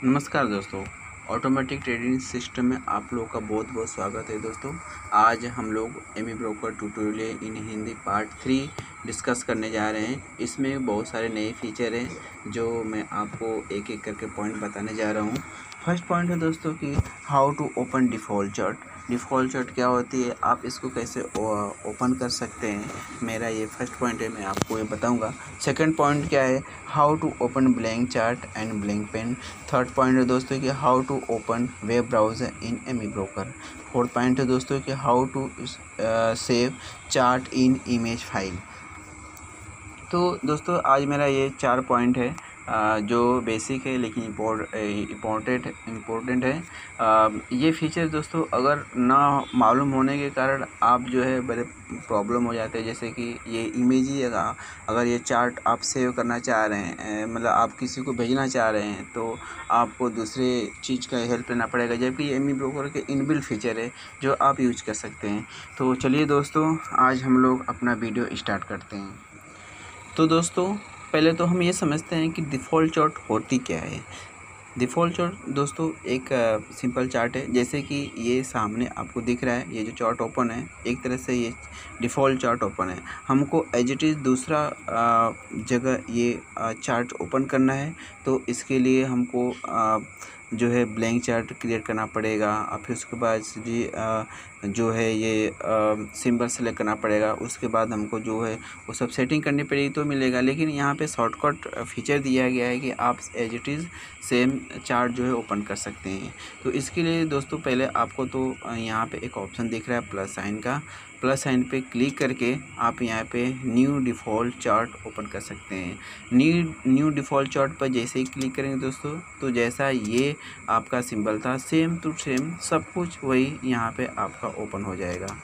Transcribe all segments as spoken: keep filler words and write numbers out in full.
नमस्कार दोस्तों, automatic trading system में आप लोगों का बहुत बहुत स्वागत है दोस्तों। आज हम लोग AmiBroker tutorial in Hindi part three discuss करने जा रहे हैं। इसमें बहुत सारे नए फीचर हैं जो मैं आपको एक एक करके पॉइंट बताने जा रहा हूं। फर्स्ट पॉइंट है दोस्तों कि how to open default chart. Default chart क्या होती है, आप इसको कैसे ओपन कर सकते हैं, मेरा ये फर्स्ट पॉइंट है, मैं आपको ये बताऊंगा। सेकंड पॉइंट क्या है, how to open blank chart and blank pen. Third point है दोस्तों कि how to open web browser in AmiBroker. Fourth point है दोस्तों कि how to save chart in image file. तो दोस्तों आज मेरा ये चार पॉइंट है आ, जो बेसिक है लेकिन इम्पोर्टेंट इम्पोर्टेंट है। ये फीचर दोस्तों अगर ना मालूम होने के कारण आप जो है बड़े प्रॉब्लम हो जाते हैं। जैसे कि ये इमेज ही अगर ये चार्ट आप सेव करना चाह रहे हैं, मतलब आप किसी को भेजना चाह रहे हैं, तो आपको दूसरे चीज़ का हेल्प लेना पड़ेगा, जबकि ये एमी ब्रोकर के इनबिल्ट फीचर है जो आप यूज कर सकते हैं। तो चलिए दोस्तों आज हम लोग अपना वीडियो स्टार्ट करते हैं। तो दोस्तों पहले तो हम ये समझते हैं कि डिफ़ॉल्ट चार्ट होती क्या है। डिफ़ॉल्ट चार्ट दोस्तों एक सिंपल चार्ट है, जैसे कि ये सामने आपको दिख रहा है, ये जो चार्ट ओपन है एक तरह से ये डिफ़ॉल्ट चार्ट ओपन है। हमको एज इट इज़ दूसरा आ, जगह ये आ, चार्ट ओपन करना है, तो इसके लिए हमको आ, जो है ब्लैंक चार्ट क्रिएट करना पड़ेगा और फिर उसके बाद जी आ, जो है ये सिंबल सेलेक्ट करना पड़ेगा। उसके बाद हमको जो है वो सब सेटिंग करनी पड़ेगी तो मिलेगा। लेकिन यहाँ पे शॉर्टकट फीचर दिया गया है कि आप as it is same chart जो है ओपन कर सकते हैं। तो इसके लिए दोस्तों पहले आपको तो यहाँ पे एक ऑप्शन दिख रहा है प्लस साइन का, प्लस साइन पे क्लिक करके आप यहाँ पे न्यू डिफ़ॉल्ट चार्ट ओपन कर सकते हैं। न्यू न्यू डिफ़ॉल्ट चार्ट पर जैसे ही क्लिक करेंगे दोस्तों, तो जैसा ये आपका सिंबल था सेम टू सेम सब कुछ वही यहाँ पे आपका ओपन हो जाएगा।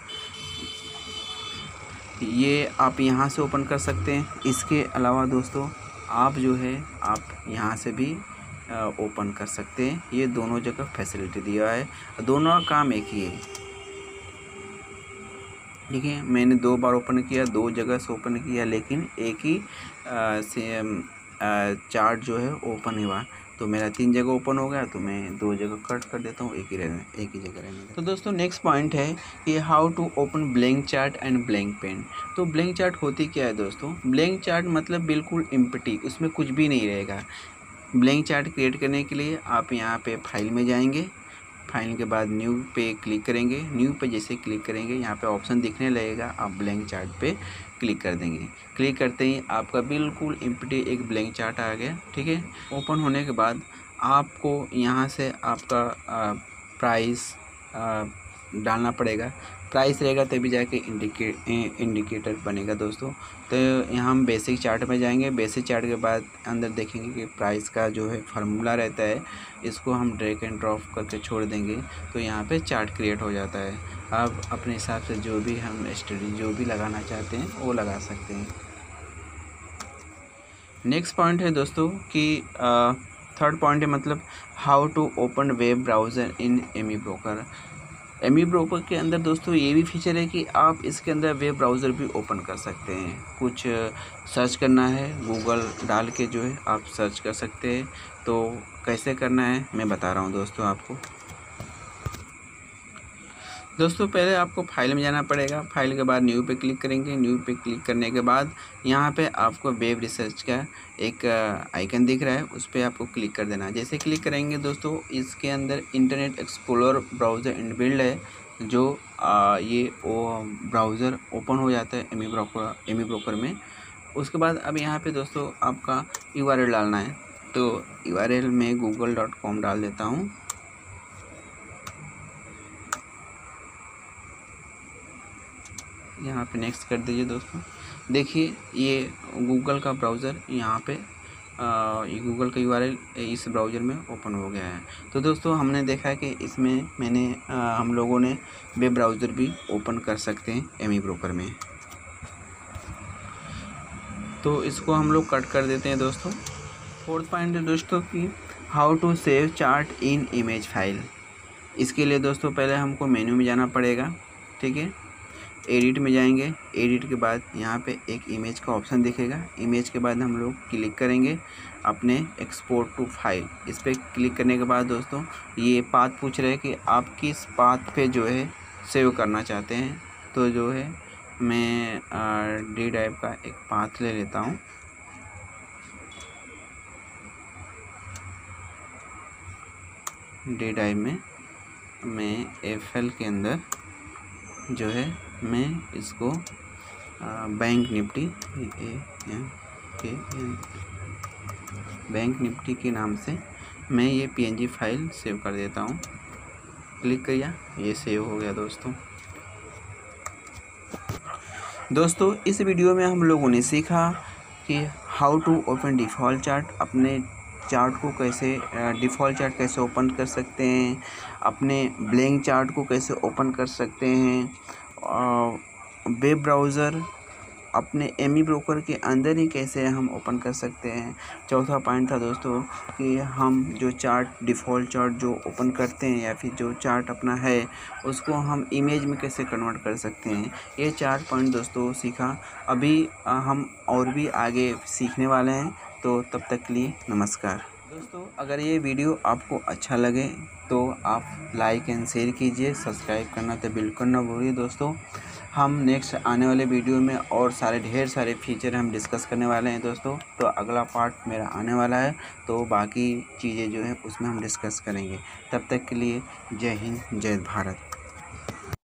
ये आप यहाँ से ओपन कर सकते हैं। इसके अलावा दोस्तों आप जो है आप यहाँ से भी ओपन कर सकते हैं। ये दोनों जगह फैसिलिटी दिया है, दोनों का काम एक ही है। देखिए मैंने दो बार ओपन किया, दो जगह से ओपन किया, लेकिन एक ही आ, सेम चार्ट जो है ओपन हुआ। तो मेरा तीन जगह ओपन हो गया, तो मैं दो जगह कट कर देता हूँ, एक ही रहने एक ही जगह रहने। तो दोस्तों नेक्स्ट पॉइंट है कि how to open blank chart and blank pen. तो ब्लैंक चार्ट होती क्या है दोस्तों, ब्लैंक चार्ट मतलब बिल्कुल एम्प्टी, उसमें कुछ भी नहीं रहेगा। ब्लैंक चार्ट क्रिएट करने के लिए आप यहाँ पे फाइल में जाएंगे, फाइल के बाद न्यू पे क्लिक करेंगे। न्यू पे जैसे क्लिक करेंगे यहाँ पे ऑप्शन दिखने लगेगा, आप ब्लैंक चार्ट पे क्लिक कर देंगे। क्लिक करते ही आपका बिल्कुल एम्प्टी एक ब्लैंक चार्ट आ गया। ठीक है, ओपन होने के बाद आपको यहाँ से आपका आ, प्राइस आ, डालना पड़ेगा। प्राइस रहेगा तभी जाके इंडिकेट इंडिकेटर बनेगा दोस्तों। तो यहाँ हम बेसिक चार्ट में जाएंगे। बेसिक चार्ट के बाद अंदर देखेंगे कि प्राइस का जो है फार्मूला रहता है, इसको हम ड्रैग एंड ड्रॉप करके छोड़ देंगे तो यहाँ पे चार्ट क्रिएट हो जाता है। अब अपने हिसाब से जो भी हम स्टडी जो भी लगाना चाहते हैं वो लगा सकते हैं। नेक्स्ट पॉइंट है दोस्तों कि थर्ड पॉइंट है मतलब how to open web browser in AmiBroker. Amy broker के अंदर दोस्तों ये भी फीचर है कि आप इसके अंदर वेब ब्राउज़र भी ओपन कर सकते हैं। कुछ सर्च करना है गूगल डाल के जो है आप सर्च कर सकते हैं। तो कैसे करना है मैं बता रहा हूँ दोस्तों आपको। दोस्तों पहले आपको फाइल में जाना पड़ेगा। फाइल के बाद न्यू पे क्लिक करेंगे। न्यू पे क्लिक करने के बाद यहाँ पे आपको वेब रिसर्च का एक आइकन दिख रहा है, उस पर आपको क्लिक कर देना। जैसे क्लिक करेंगे दोस्तों इसके अंदर इंटरनेट एक्सप्लोरर ब्राउज़र इनबिल्ड है, जो आ, ये वो ब्राउज़र ओपन हो जाता है एमी ब्रोकर एमी ब्रोकर में। उसके बाद अब यहाँ पे दोस्तों आपका यू आर एल डालना है। तो यू आर एल में गूगल डॉट कॉम डाल देता हूँ। यहाँ पे नेक्स्ट कर दीजिए दोस्तों। देखिए ये गूगल का ब्राउज़र यहाँ पे ये गूगल का यूआरएल इस ब्राउज़र में ओपन हो गया है। तो दोस्तों हमने देखा कि इसमें मैंने आ, हम लोगों ने वेब ब्राउज़र भी ओपन कर सकते हैं एमी ब्रोकर में। तो इसको हम लोग कट कर देते हैं दोस्तों। फोर्थ पॉइंट है दोस्तों कि how to save chart in image file. इसके लिए दोस्तों पहले हमको मेन्यू में जाना पड़ेगा। ठीक है, एडिट में जाएंगे। एडिट के बाद यहाँ पे एक इमेज का ऑप्शन दिखेगा। इमेज के बाद हम लोग क्लिक करेंगे अपने एक्सपोर्ट टू फाइल। इस पर क्लिक करने के बाद दोस्तों ये पाथ पूछ रहे हैं कि आप किस पाथ पे जो है सेव करना चाहते हैं। तो जो है मैं डी ड्राइव का एक पाथ ले लेता हूँ। डी ड्राइव में मैं एफ एल के अंदर जो है मैं इसको बैंक निफ्टी ए एम के एन बैंक निफ्टी के नाम से मैं ये पीएनजी फाइल सेव कर देता हूँ। क्लिक किया, ये सेव हो गया दोस्तों। दोस्तों इस वीडियो में हम लोगों ने सीखा कि how to open default chart. अपने चार्ट को कैसे डिफ़ॉल्ट चार्ट कैसे ओपन कर सकते हैं, अपने ब्लैंक चार्ट को कैसे ओपन कर सकते हैं, वेब ब्राउज़र अपने एमी ब्रोकर के अंदर ही कैसे हम ओपन कर सकते हैं। चौथा पॉइंट था दोस्तों कि हम जो चार्ट डिफ़ॉल्ट चार्ट जो ओपन करते हैं या फिर जो चार्ट अपना है उसको हम इमेज में कैसे कन्वर्ट कर सकते हैं। ये चार पॉइंट दोस्तों सीखा। अभी हम और भी आगे सीखने वाले हैं, तो तब तक के लिए नमस्कार। दोस्तों अगर ये वीडियो आपको अच्छा लगे तो आप लाइक एंड शेयर कीजिए, सब्सक्राइब करना तो बिल्कुल ना भूलिए दोस्तों। हम नेक्स्ट आने वाले वीडियो में और सारे ढेर सारे फीचर हम डिस्कस करने वाले हैं दोस्तों। तो अगला पार्ट मेरा आने वाला है, तो बाकी चीज़ें जो है उसमें हम डिस्कस करेंगे। तब तक के लिए जय हिंद, जय भारत।